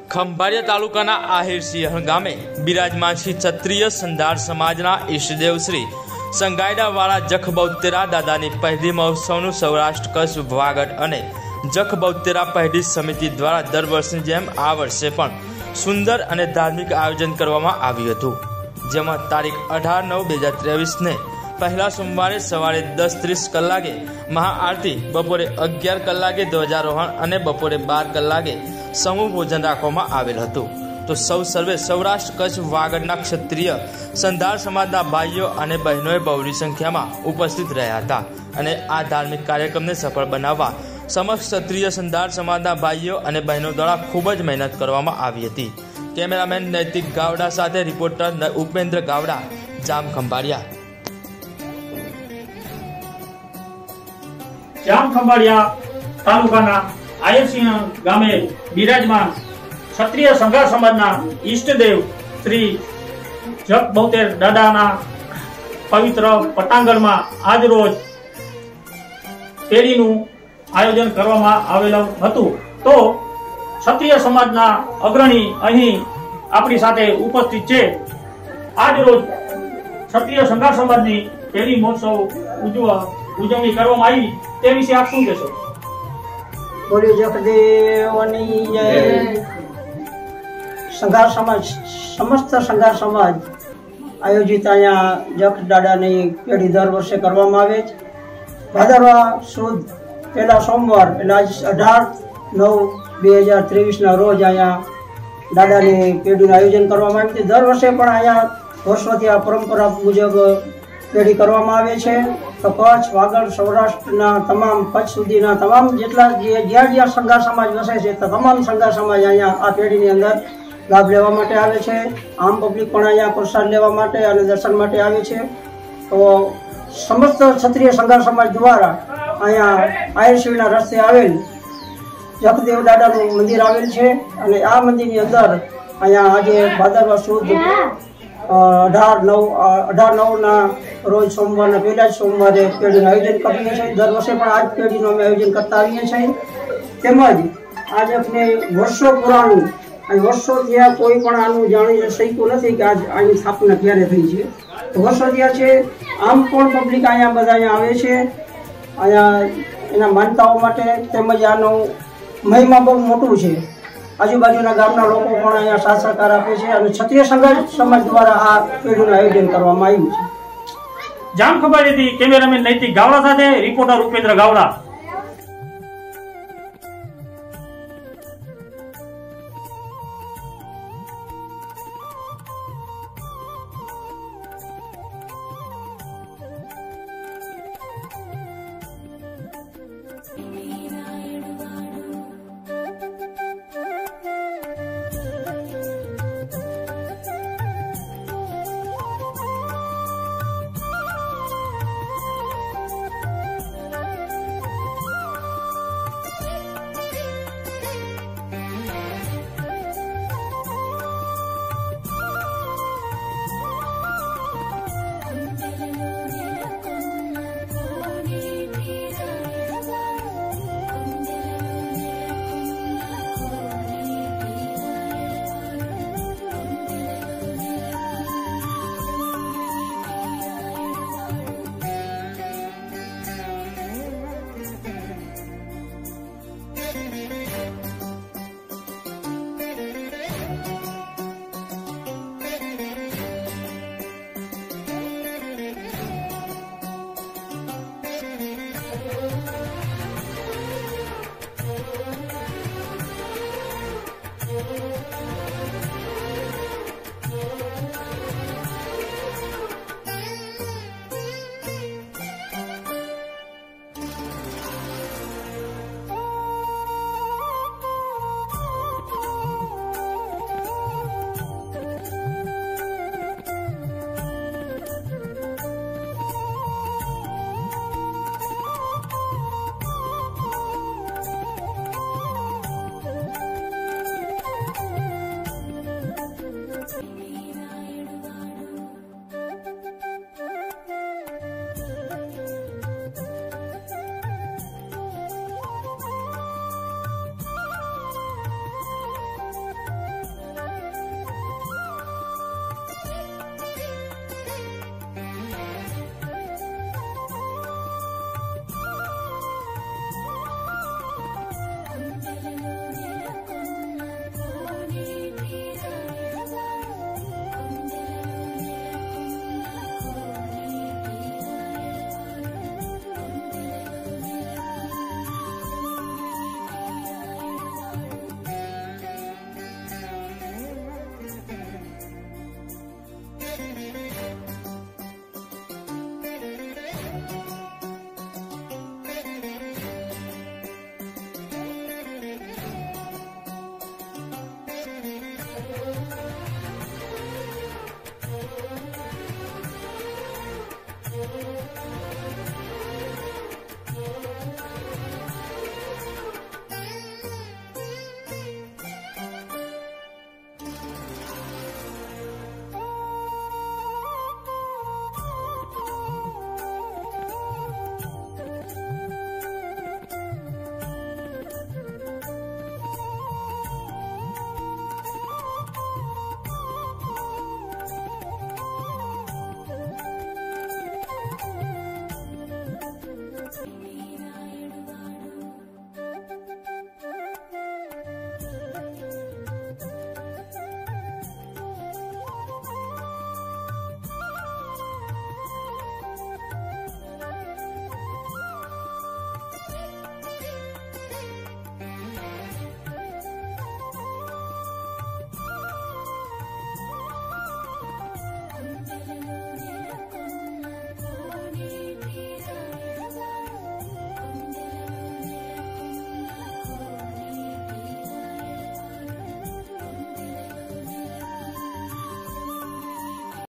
खंभाळिया तालुकाना आहिर सिंहण गामे बिराजमान श्री क्षत्रिय संधार समाजना ईष्टदेव श्री संगायडावाळा जख बौतेरा दादानी पहली महोत्सवનું सौराष्ट्र कच्छ वागड અને જખ બૌતેરા પહેલી સમિતિ દ્વારા દર વર્ષની જેમ આ વર્ષે પણ સુંદર અને ધાર્મિક આયોજન કરવામાં આવ્યું હતું, જેમાં તારીખ 18/9/2023 ને પહેલા સોમવારે સવારે 10:30 કલાકે મહાઆરતી, બપોરે 11 કલાકે ધ્વજારોહણ અને બપોરે 12 કલાકે સમૂહ ભોજન રાખવામાં આવેલ હતું। તો સર્વે સૌરાષ્ટ્ર કચ્છ વાગડના ક્ષત્રિય સંધાર સમાજના ભાઈઓ અને બહેનોએ બહોળી સંખ્યામાં ઉપસ્થિત રહ્યા હતા અને આ ધાર્મિક કાર્યક્રમને સફળ બનાવવા समस्त क्षत्रिय संधार समाजना भाईओ और बहनों द्वारा खूब ज मेहनत करवामां आवी हती। कैमरामेन नैतिक गावड़ा साथे रिपोर्टर उपेन्द्र गावड़ा, जाम खंभाळिया। जाम खंभाळिया तालुकाना आयरसिंह गामे बिराजमान क्षत्रिय संघार समाजना ईष्टदेव श्री जख बौतेर दादाना पवित्र पटांगण में आज रोज पेढ़ीनु आयोजन करवामां आवेલું હતું। तो क्षत्रिय समाजना अग्रणी अहीं आपणी साथे उपस्थित छे। आज रोज क्षत्रिय संघार समाजनी पेढ़ी महोत्सव उजवणी करवामां आवी, ते विषे आप शुं कहेशो? बोलिए जखदेवनी जय। संघार समाज, समस्त संघार समाज आयोजित अहींया जख दादानी पेढ़ी दर वर्षे करवामां आवे छे। भादरवा सुद पहला सोमवार એટલે આજ 18/9/2023 ના રોજ અહીંયા દાદાની પેઢીનું આયોજન કરવામાં આવ્યું છે। દર વર્ષે પણ અહીંયા વર્ષોથી આ પરંપરા મુજબ પેઢી કરવામાં આવે છે। તો કચ્છ, વાગડ, સૌરાષ્ટ્રના તમામ કચ્છ સુધીના તમામ જેટલા જ્યાં સંઘાર સમાજ વસે છે તો તમામ સંઘાર સમાજ અહીંયા આ પેઢીની અંદર લાભ લેવા માટે આવે છે। આમ પબ્લિક પણ અહીંયા પ્રસાદ લેવા માટે અને દર્શન માટે આવે છે। તો समस्त क्षत्रिय संघार समाज द्वारा अहींया आयरसिंहना रस्ते आवेल जखदेव दादानुं मंदिर आवेल छे अने आ मंदिरनी अंदर अहींया आजे भादरवा सुद 18/9 ना रोज सोमवारना पहला सोमवारे पेढ़ीनुं आयोजन करीए छीए। दर वर्षे पण आज पेढ़ीनुं अमे आयोजन करता आवीए छीए। तेमज आज अपने वर्षो पुराणुं અને વર્ષોથી આ કોઈ પણ આનું જાણી શક્યું નથી કે આજ આની સ્થાપના ક્યારે થઈ છે। વર્ષોથી આ છે। આમ પણ પબ્લિક અહીંયા બધા અહીંયા આવે છે અહીંયા એના માનતાઓ માટે, તેમજ આનો મહિમા બહુ મોટું છે। આજુબાજુના ગામના લોકો પણ અહીંયા સાથ સહકાર આપે છે અને ક્ષત્રિય સંઘાર સમાજ દ્વારા આ પેઢીનું આયોજન કરવામાં આવ્યું છે। જામ ખંભાળિયાથી કેમેરામેન નૈતિક ગાવડા સાથે રિપોર્ટર ઉपेन्द्र गावड़ा।